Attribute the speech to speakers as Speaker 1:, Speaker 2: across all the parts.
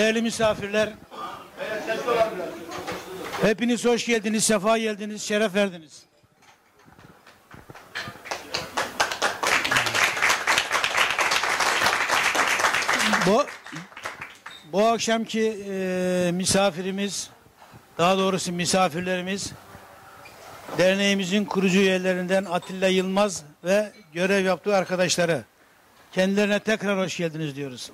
Speaker 1: Değerli misafirler, hepiniz hoş geldiniz, sefa geldiniz, şeref verdiniz. Bu akşamki misafirimiz, daha doğrusu misafirlerimiz, derneğimizin kurucu üyelerinden Atilla Yılmaz ve görev yaptığı arkadaşları. Kendilerine tekrar hoş geldiniz diyoruz.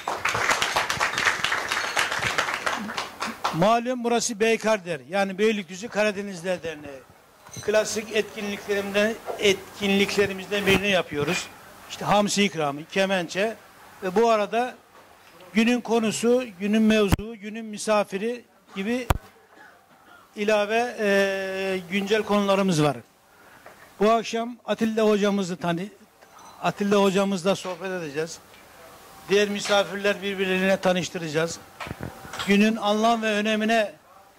Speaker 1: Malum burası Beykarder, yani Beylikdüzü Karadenizler Derneği. Klasik etkinliklerimizden birini yapıyoruz. İşte hamsi ikramı, kemençe ve bu arada günün konusu, günün mevzuu, günün misafiri gibi ilave güncel konularımız var. Bu akşam Atilla hocamızla sohbet edeceğiz. Diğer misafirler birbirlerine tanıştıracağız. Günün anlam ve önemine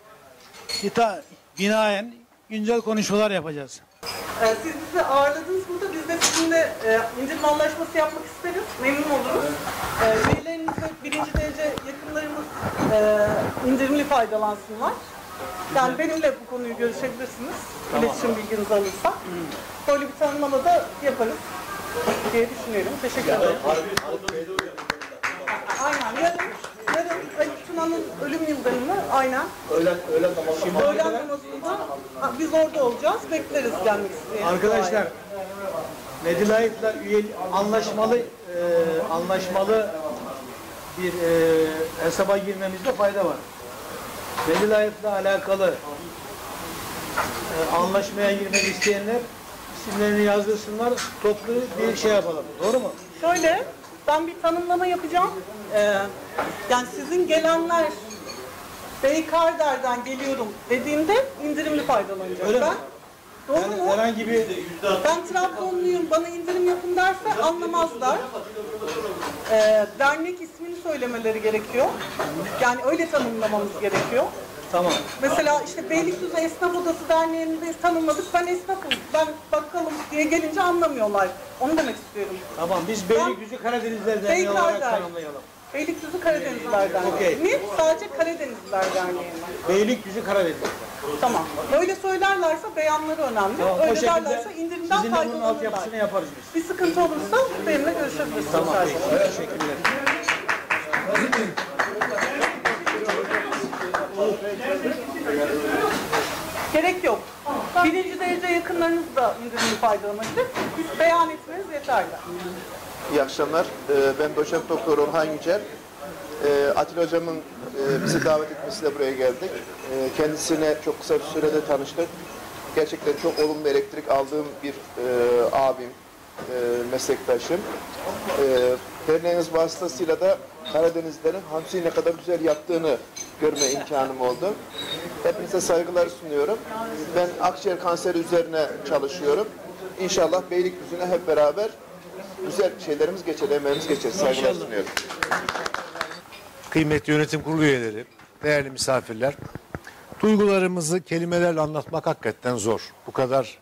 Speaker 1: binaen güncel konuşmalar yapacağız.
Speaker 2: Siz bizi ağırladınız burada. Biz de sizinle indirim anlaşması yapmak isteriz. Memnun oluruz. Üyelerimizle birinci derece yakınlarımız indirimli faydalansınlar. Yani benimle bu konuyu görüşebilirsiniz. Tamam. İletişim bilginizi alırsak. Böyle bir tanımlama da yaparız diye düşünüyorum. Teşekkür ederim. Aynen. Yarın Ali Tuna'nın ölüm yıldönümü aynen. Öğlen namazında biz orada olacağız. Bekleriz gelmek isteyen.
Speaker 1: Arkadaşlar, Medilayet'la anlaşmalı bir hesaba girmemizde fayda var. Medilayet'le alakalı anlaşmaya girmek isteyenler isimlerini yazdırsınlar, toplu bir şey yapalım. Doğru mu?
Speaker 2: Şöyle, ben bir tanımlama yapacağım. Yani sizin gelenler Beykarder'den geliyorum dediğimde indirimli faydalanacak.
Speaker 1: Öyle mi?
Speaker 2: Doğru
Speaker 1: yani
Speaker 2: mu?
Speaker 1: Herhangi bir...
Speaker 2: Ben Trabzonluyum, bana indirim yapın derse anlamazlar. Dernek ismini söylemeleri gerekiyor. Yani öyle tanımlamamız gerekiyor.
Speaker 1: Tamam.
Speaker 2: Mesela işte Beylikdüzü Esnaf Odası Derneği'nde tanımladık. Ben esnafım, ben bakkalım diye gelince anlamıyorlar. Onu demek istiyorum.
Speaker 1: Tamam, biz Beylikdüzü Karadenizler Derneği olarak tanımlayalım.
Speaker 2: Beylikdüzü Karadenizler Derneği.
Speaker 1: Okay.
Speaker 2: Sadece Karadenizler Derneği mi?
Speaker 1: Beylikdüzü Karadenizler.
Speaker 2: Tamam. Böyle söylerlerse beyanları önemli.
Speaker 1: Tamam,
Speaker 2: öyle derlerse indirimden
Speaker 1: sizinle bunun
Speaker 2: faydalanırlar.
Speaker 1: altyapısını yaparız biz.
Speaker 2: Bir sıkıntı olursa benimle görüşebilirsiniz.
Speaker 1: Tamam. Teşekkürler.
Speaker 2: Gerek yok. Birinci derece yakınlarınız da indirimli faydalanabilir. Biz beyan etmeniz yeterli.
Speaker 3: İyi akşamlar. Ben doçent doktor Orhan Yücel. Atilla hocamın bizi davet etmesiyle buraya geldik. Kendisine çok kısa bir sürede tanıştık. Gerçekten çok olumlu elektrik aldığım bir abim, meslektaşım. Derneğimiz vasıtasıyla da Karadenizlerin hamsiyi ne kadar güzel yaptığını görme imkanım oldu. Hepinize saygılar sunuyorum. Ben akciğer kanseri üzerine çalışıyorum. İnşallah Beylikdüzü'ne hep beraber güzel şeylerimiz geçer, emeğimiz geçer. Saygılar sunuyorum.
Speaker 4: Kıymetli yönetim kurulu üyeleri, değerli misafirler, duygularımızı kelimelerle anlatmak hakikaten zor. Bu kadar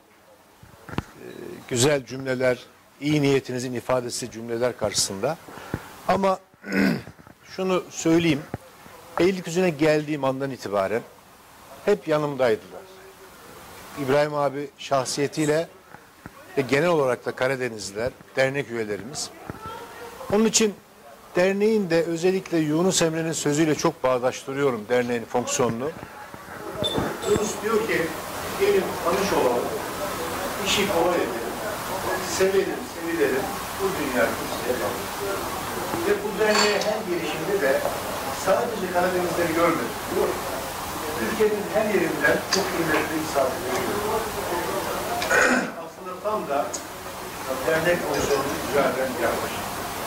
Speaker 4: güzel cümleler, iyi niyetinizin ifadesi cümleler karşısında. Ama şunu söyleyeyim, Beylikdüzü'ne geldiğim andan itibaren hep yanımdaydılar. İbrahim abi şahsiyetiyle ve genel olarak da Karadenizliler, dernek üyelerimiz. Onun için derneğin de özellikle Yunus Emre'nin sözüyle çok bağdaştırıyorum derneğin fonksiyonunu. Yunus diyor ki, gelin tanış olalım, işi kolay edelim, sevelim, sevilelim, bu dünya kimseye kalır. Ve bu derneğe her girişimde de sadece Karadenizleri görmedik, diyor. Ülkenin her yerinden çok kıymetli misafirleri görüyoruz. Aslında tam da dernek fonksiyonunu güzelden yaklaşık.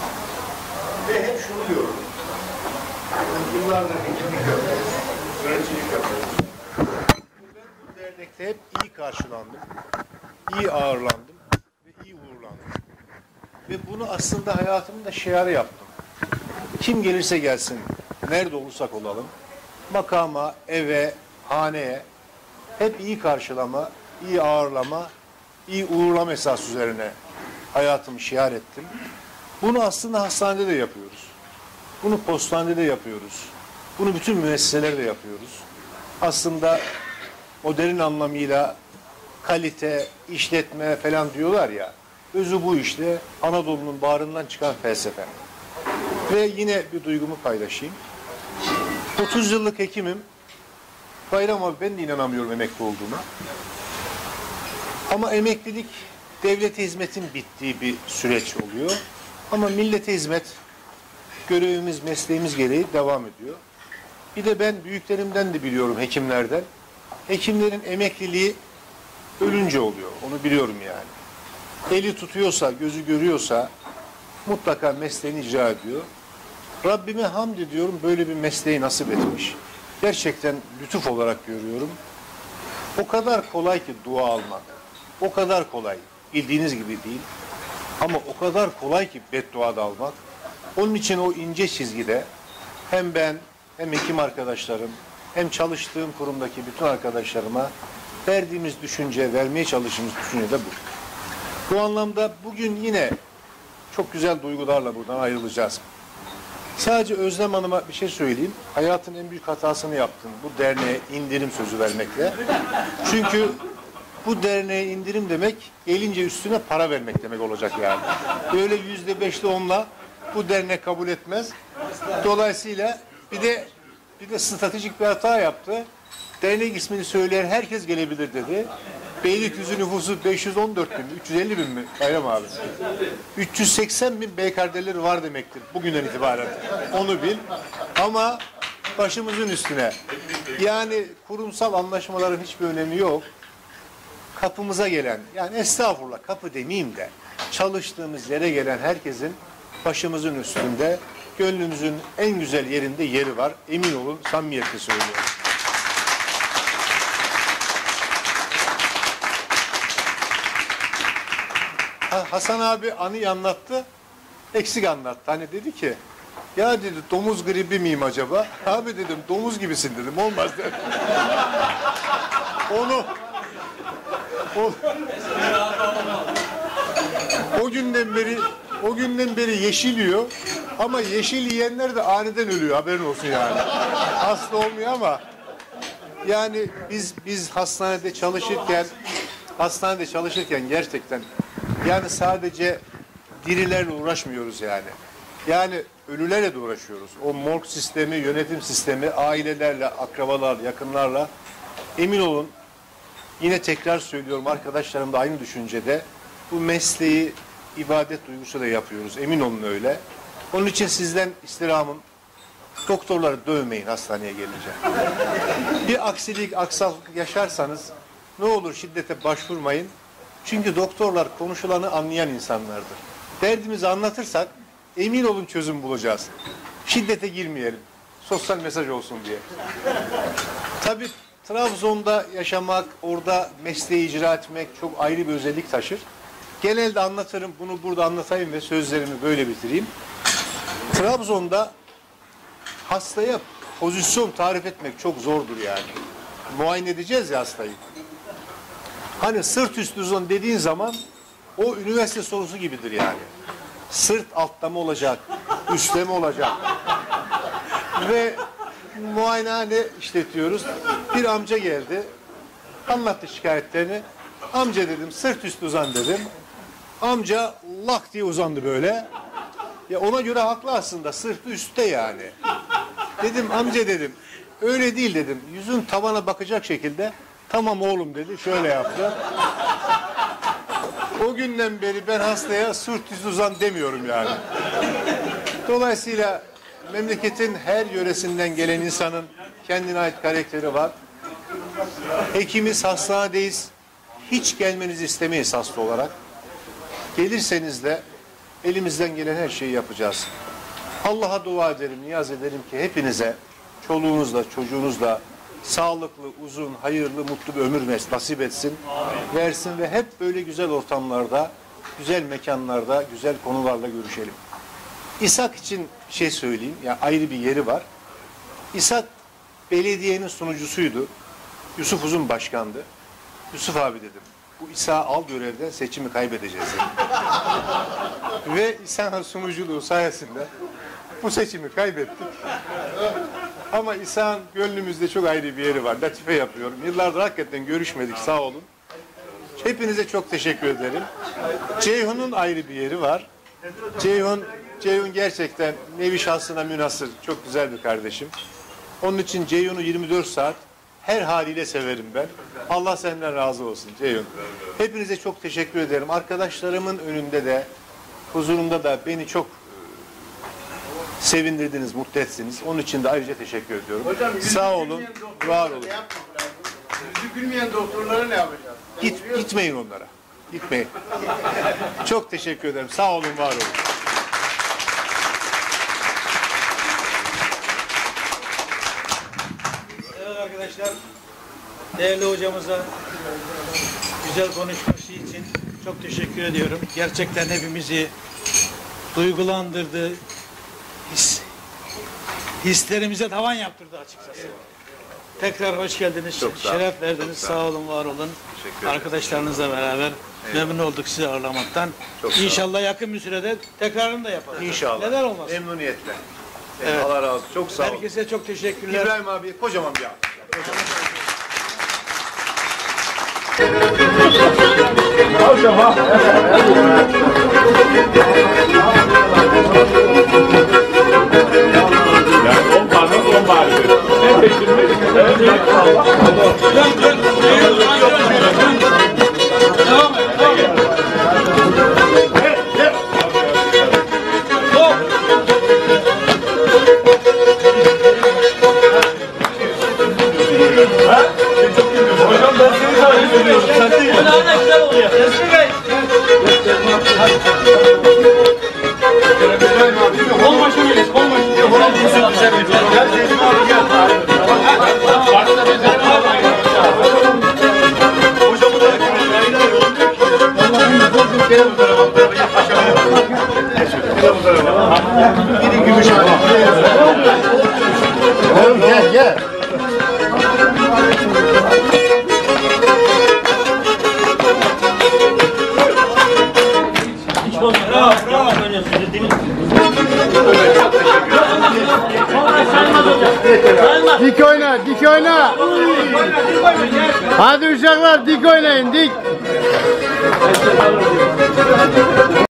Speaker 4: Ve hep şunu diyorum. Yıllardır hekimlik yapıyoruz, yöneticilik yapıyoruz. Ben bu dernekte hep iyi karşılandım, iyi ağırlandım ve iyi uğurlandım. Ve bunu aslında hayatımın da şiarı yaptım. Kim gelirse gelsin, nerede olursak olalım, makama, eve, haneye hep iyi karşılama, iyi ağırlama, iyi uğurlama esas üzerine hayatımı şiar ettim. Bunu aslında hastanede de yapıyoruz. Bunu postanede yapıyoruz. Bunu bütün müesseselerde yapıyoruz. Aslında modern anlamıyla kalite, işletme falan diyorlar ya. Özü bu işte Anadolu'nun bağrından çıkan felsefe. Ve yine bir duygumu paylaşayım. 30 yıllık hekimim. Bayram abi ben de inanamıyorum emekli olduğuma. Ama emeklilik devlete hizmetin bittiği bir süreç oluyor. Ama millete hizmet görevimiz, mesleğimiz gereği devam ediyor. Bir de ben büyüklerimden de biliyorum, hekimlerden. Hekimlerin emekliliği ölünce oluyor. Onu biliyorum yani. Eli tutuyorsa, gözü görüyorsa mutlaka mesleğini icra ediyor. Rabbime hamd ediyorum, böyle bir mesleği nasip etmiş. Gerçekten lütuf olarak görüyorum. O kadar kolay ki dua almak. O kadar kolay. Bildiğiniz gibi değil. Ama o kadar kolay ki beddua da almak. Onun için o ince çizgide hem ben, hem hekim arkadaşlarım, hem çalıştığım kurumdaki bütün arkadaşlarıma verdiğimiz düşünce, vermeye çalıştığımız düşünce de bu. Bu anlamda bugün yine çok güzel duygularla buradan ayrılacağız. Sadece Özlem Hanım'a bir şey söyleyeyim. Hayatın en büyük hatasını yaptın. Bu derneğe indirim sözü vermekle. Çünkü bu derneğe indirim demek gelince üstüne para vermek demek olacak yani. Böyle %5'li 10'la bu dernek kabul etmez. Dolayısıyla bir de stratejik bir hata yaptı. Dernek ismini söyleyen herkes gelebilir dedi. Beylikdüzü nüfusu 514 bin mi? 350 bin mi? Bayram abi. 380 bin beykardeleri var demektir bugünden itibaren. Onu bil. Ama başımızın üstüne. Yani kurumsal anlaşmaların hiçbir önemi yok. Kapımıza gelen, yani estağfurullah kapı demeyeyim de, çalıştığımız yere gelen herkesin başımızın üstünde, gönlümüzün en güzel yerinde yeri var. Emin olun, samimiyetle söylüyorum. Hasan abi anıyı anlattı, eksik anlattı. Hani dedi ki, ya dedi domuz gribi miyim acaba? Abi dedim domuz gibisin dedim, olmaz dedim. O günden beri yeşil yiyor ama yeşil yiyenler de aniden ölüyor, haberin olsun yani. Hasta olmuyor ama yani biz hastanede çalışırken gerçekten yani sadece dirilerle uğraşmıyoruz yani. Yani ölülerle de uğraşıyoruz. O morg sistemi, yönetim sistemi, ailelerle, akrabalarla, yakınlarla. Emin olun, yine tekrar söylüyorum, arkadaşlarım da aynı düşüncede, bu mesleği ibadet duygusuyla yapıyoruz. Emin olun öyle. Onun için sizden istirhamım, doktorları dövmeyin hastaneye gelince. Bir aksilik, aksaklık yaşarsanız ne olur şiddete başvurmayın. Çünkü doktorlar konuşulanı anlayan insanlardır. Derdimizi anlatırsak emin olun çözüm bulacağız. Şiddete girmeyelim. Sosyal mesaj olsun diye. Tabii Trabzon'da yaşamak, orada mesleği icra etmek çok ayrı bir özellik taşır. Genelde anlatırım, bunu burada anlatayım ve sözlerimi böyle bitireyim. Trabzon'da hastaya pozisyon tarif etmek çok zordur yani. Muayene edeceğiz ya hastayı. Hani sırt üstü uzun dediğin zaman o üniversite sorusu gibidir yani. Sırt altta mı olacak, üstte mi olacak? Ve muayenehane işletiyoruz. Bir amca geldi, anlattı şikayetlerini. Amca dedim, sırt üstü uzan dedim. Amca lak diye uzandı böyle. Ya ona göre haklı aslında, sırtı üstte yani. Dedim amca dedim, öyle değil dedim. Yüzün tavana bakacak şekilde, tamam oğlum dedi, şöyle yaptı. O günden beri ben hastaya sırt üstü uzan demiyorum yani. Dolayısıyla memleketin her yöresinden gelen insanın kendine ait karakteri var. Hekimiz, hastanedeyiz. Hiç gelmenizi istemeyiz hasta olarak. Gelirseniz de elimizden gelen her şeyi yapacağız. Allah'a dua ederim, niyaz ederim ki hepinize, çoluğunuzla, çocuğunuzla sağlıklı, uzun, hayırlı, mutlu bir ömür nasip etsin, versin ve hep böyle güzel ortamlarda, güzel mekanlarda, güzel konularla görüşelim. İshak için bir şey söyleyeyim, yani ayrı bir yeri var. İshak belediyenin sunucusuydu. Yusuf Uzun başkandı. Yusuf abi dedim, bu İshak'ı al görevden, seçimi kaybedeceğiz dedim. Ve İshak'ın sunuculuğu sayesinde Bu seçimi kaybettik. Ama İsa'nın gönlümüzde çok ayrı bir yeri var. Latife yapıyorum. Yıllardır hakikaten görüşmedik, sağ olun. Hepinize çok teşekkür ederim. Ceyhun'un ayrı bir yeri var. Ceyhun gerçekten nevi şahsına münhasır, çok güzel bir kardeşim. Onun için Ceyhun'u 24 saat her haliyle severim ben. Allah senden razı olsun Ceyhun. Hepinize çok teşekkür ederim. Arkadaşlarımın önünde de, huzurumda da beni çok sevindirdiniz, mutlu etsiniz. Onun için de ayrıca teşekkür ediyorum.
Speaker 5: Hocam,
Speaker 4: sağ olun, var olun.
Speaker 5: Yüzü gülmeyen doktorlara ne yapacağız?
Speaker 4: Gitmeyin onlara. Gitmeyin. Çok teşekkür ederim. Sağ olun, var olun.
Speaker 1: Evet arkadaşlar, değerli hocamıza güzel konuşması için çok teşekkür ediyorum. Gerçekten hepimizi duygulandırdı, hislerimize tavan yaptırdı açıkçası. Tekrar hoş geldiniz, şeref verdiniz, sağ olun, var olun. Arkadaşlarınızla beraber memnun olduk sizi ağırlamaktan. İnşallah yakın bir sürede tekrarını da yaparız.
Speaker 4: İnşallah.
Speaker 1: Neden olmaz?
Speaker 4: Memnuniyetle.
Speaker 1: Evet.
Speaker 4: Allah razı olsun. Çok sağ olun.
Speaker 1: Herkese çok teşekkürler.
Speaker 4: İbrahim abi kocaman bir alkış.
Speaker 5: Gel gel. Dik oyna, dik oyna. Hadi uşaklar dik oynayın, dik.